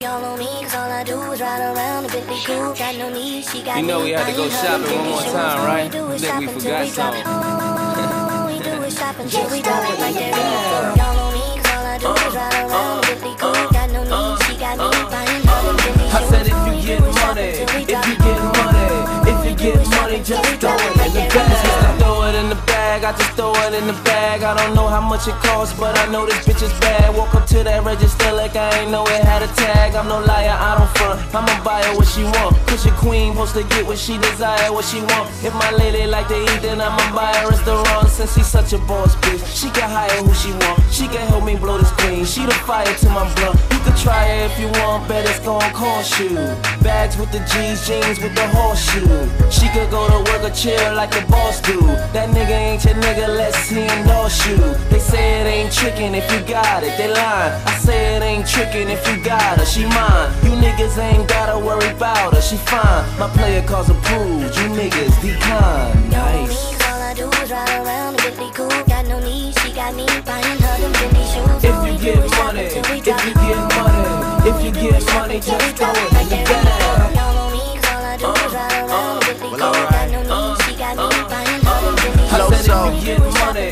Y'all know me, cause all I do is ride around a Bentley coupe. Got no need, she got you know we had to go shopping one more time, right? I think we forgot something. All we do is shop until we drop it right there in the floor. Y'all know me, cause all I do is ride around a Bentley coupe. Got no need, she got me buying her them Bentley shoes. I said if you get money, just throw it in the bag. Throw it in the bag, I just throw it in the bag. I don't know how much it costs, but I know this bitch is bad. Walk up to that register like I ain't know it had a tag. I'm no liar, I don't front, I'ma buy her what she want. Cause your queen supposed to get what she desire, what she want. If my lady like to eat, then I'ma buy her a restaurant. Since she's such a boss bitch, she can hire who she want. She can help me blow this queen, she the fire to my blunt. You can try it if you want, bet it's gon' cost you. Bags with the G's, jeans with the horseshoe. She could go to work or chill like the boss do. That nigga ain't your nigga, let's see endorse you. They say it ain't trickin' if you got it, they lying. I say it ain't trickin' if you got her, she mine. You niggas ain't gotta worry about her, she fine. My player calls approved, you niggas decline. Nice. All I do is ride around a Bentley coupe. Got no need, she got me buying her them Bentley shoes. If you get money, just throw it in the bag. Y'all know me, cause all I do is ride around a Bentley coupe. Got no need, she got me buying her them Bentley shoes. I said if you get money,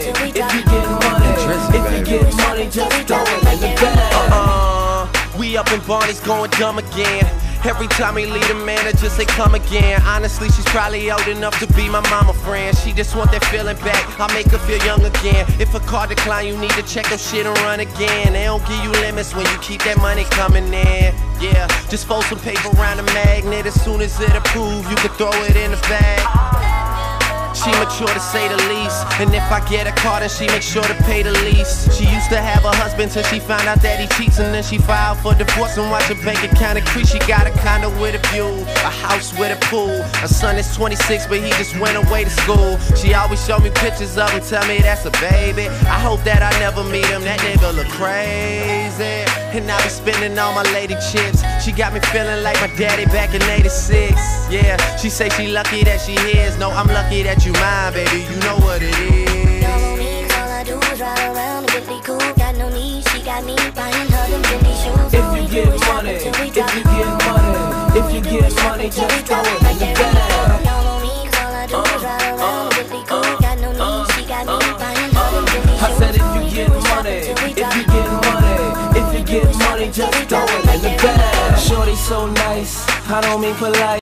just throw it in the bag. We up in Barney's going dumb again. Every time he leave the manager say come again. Honestly, she's probably old enough to be my mama friend. She just want that feeling back, I'll make her feel young again. If a car decline, you need to check your shit and run again. They don't give you limits when you keep that money coming in. Yeah, just fold some paper around the magnet. As soon as it approves, you can throw it in the bag. She mature to say the least, and if I get a car then she make sure to pay the lease. She used to have a husband till she found out that he cheats, and then she filed for divorce and watch her bank account increase. She got a condo with a view, a house with a pool. Her son is 26 but he just went away to school. She always show me pictures of him, tell me that's a baby. I hope that I never meet him, that nigga look crazy. And I be spending all my lady chips. She got me feeling like my daddy back in '86. Yeah, she say she lucky that she is. No, I'm lucky that you mine, baby, you know what it is. Y'all know me, cause all I do is ride around a Bentley coupe. Got no need, she got me buying her them Bentley shoes. If you get money, just throw it in the bag. Y'all know me, cause all I do is ride around a Bentley coupe. Got no need, she got me buying her them Bentley shoes. I said if you get money, just throw it in the bag. Shorty so nice, I don't mean polite.